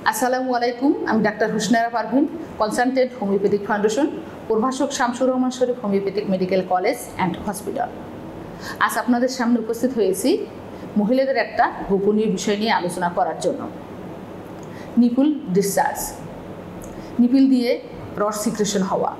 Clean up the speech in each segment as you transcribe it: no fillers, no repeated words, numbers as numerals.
আসসালামু আলাইকুম। আমি ডাক্তার Hosnera Parvin, consultant homeopathic foundation, প্রভাষক Shamsur Rahman Sharif homeopathic medical college and hospital. আজ আপনাদের সামনে উপস্থিত হয়েছি মহিলাদের একটা গোপনীয় বিষয় নিয়ে আলোচনা করার জন্য। নিপল ডিসচার্জ, নিপিল দিয়ে রস সিক্রেশন হওয়া।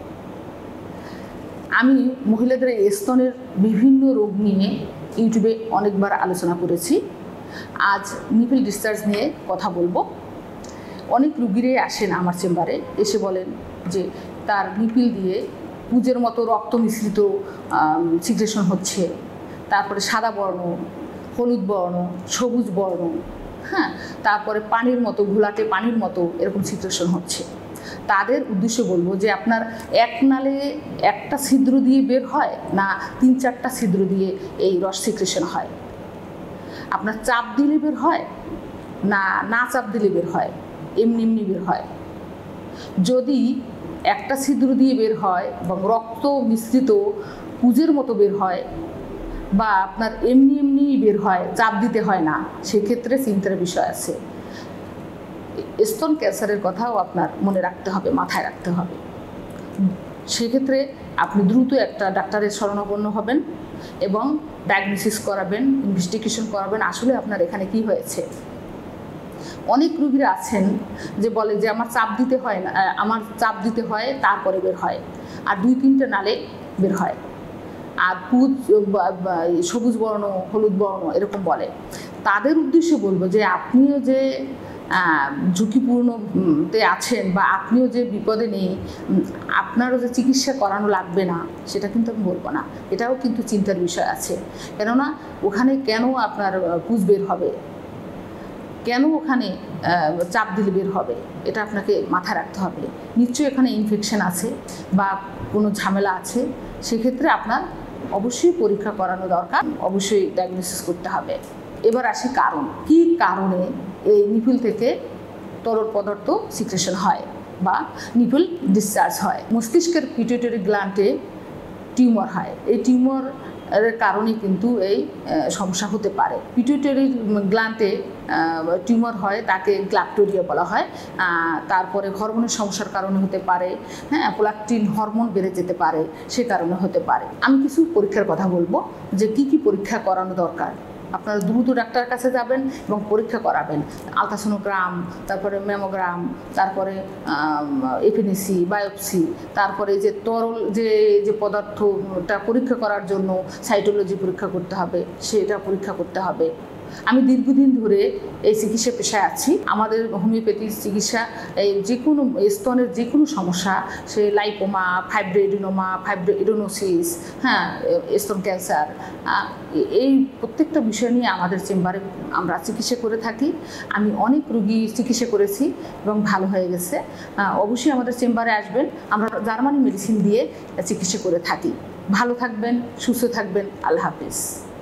আমি মহিলাদের স্তনের বিভিন্ন রোগ নিয়ে ইউটিউবে অনেকবার আলোচনা করেছি। আজ নিপল ডিসচার্জ নিয়ে কথা বলবো। অনেক রুগীরাই আসেন আমার চেম্বারে, এসে বলেন যে তার নিপিল দিয়ে পুজের মতো রক্ত মিশ্রিত সিক্রেশন হচ্ছে, তারপরে সাদা বর্ণ, হলুদ বর্ণ, সবুজ বর্ণ, তারপরে পানির মতো, ঘোলাটে পানির মতো এরকম সিক্রেশন হচ্ছে। তাদের উদ্দেশ্যে বলবো যে আপনার এক নালে একটা ছিদ্র দিয়ে বের হয় না 3-4টা ছিদ্র দিয়ে এই রস সিক্রেশন হয়? আপনার চাপ দিলে বের হয় না চাপ দিলে বের হয়, এমনি এমনি বের হয়? যদি একটা ছিদ্র দিয়ে বের হয় এবং রক্ত মিশ্রিত পুজের মতো বের হয়, বা আপনার এমনি এমনি বের হয়, চাপ দিতে হয় না, সেক্ষেত্রে চিন্তার বিষয় আছে। স্তন ক্যান্সারের কথাও আপনার মনে রাখতে হবে, মাথায় রাখতে হবে। সেক্ষেত্রে আপনি দ্রুত একটা ডাক্তারের শরণাপন্ন হবেন এবং ডায়াগনোসিস করাবেন, ইনভেস্টিগেশন করাবেন আসলে আপনার এখানে কি হয়েছে। অনেক রোগীরা আছেন যে বলে যে আমার চাপ দিতে হয় না, আমার চাপ দিতে হয় তারপরে বের হয়, আর 2-3টে নালে বের হয়, আর সবুজ বর্ণ, হলুদ বর্ণ এরকম বলে। তাদের উদ্দেশ্যে বলবো যে আপনিও যে ঝুঁকিপূর্ণতে আছেন বা আপনিও যে বিপদে নেই, আপনারও যে চিকিৎসা করানো লাগবে না সেটা কিন্তু আমি বলবো না। এটাও কিন্তু চিন্তার বিষয় আছে। কেননা ওখানে কেন আপনার পুজ বের হবে, কেন ওখানে চাপ দিলে বের হবে, এটা আপনাকে মাথায় রাখতে হবে। নিশ্চয়ই এখানে ইনফেকশন আছে বা কোনো ঝামেলা আছে, সেক্ষেত্রে আপনার অবশ্যই পরীক্ষা করানো দরকার, অবশ্যই ডায়াগনোসিস করতে হবে। এবার আসি কারণ, কি কারণে এই নিপল থেকে তরল পদার্থ সিক্রেশন হয় বা নিপল ডিসচার্জ হয়। মস্তিষ্কের পিটুইটারি গ্ল্যান্ডে টিউমার হয়। এই টিউমারের কারণে কিন্তু এই সমস্যা হতে পারে। পিটুইটারি গ্ল্যান্ডে টিউমার হয়, তাকে গ্ল্যাক্টোরিয়া বলা হয়। তারপরে হরমোনের সমস্যার কারণে হতে পারে, প্রোল্যাকটিন হরমোন বেড়ে যেতে পারে, সে কারণে হতে পারে। আমি কিছু পরীক্ষার কথা বলবো যে কি পরীক্ষা করানো দরকার। আপনারা দ্রুত ডাক্তারের কাছে যাবেন এবং পরীক্ষা করাবেন। আলট্রাসোনোগ্রাম, তারপরে ম্যামোগ্রাম, তারপরে এপিনিসি, বায়োপসি, তারপরে যে তরল যে পদার্থটা পরীক্ষা করার জন্য সাইটোলজি পরীক্ষা করতে হবে, সেটা পরীক্ষা করতে হবে। আমি দীর্ঘদিন ধরে এই চিকিৎসা পেশায় আছি। আমাদের হোমিওপ্যাথি চিকিৎসা এই যে কোনো স্তনের যে কোনো সমস্যা, সে লাইপোমা, ফাইব্রোএডিনোমা, ফাইব্রোএডেনোসিস, স্তন ক্যান্সার, এই প্রত্যেকটা বিষয় নিয়ে আমাদের চেম্বারে আমরা চিকিৎসা করে থাকি। আমি অনেক রোগী চিকিৎসা করেছি এবং ভালো হয়ে গেছে। অবশ্যই আমাদের চেম্বারে আসবেন। আমরা জার্মানি মেডিসিন দিয়ে চিকিৎসা করে থাকি। ভালো থাকবেন, সুস্থ থাকবেন। আল্লাহ হাফেজ।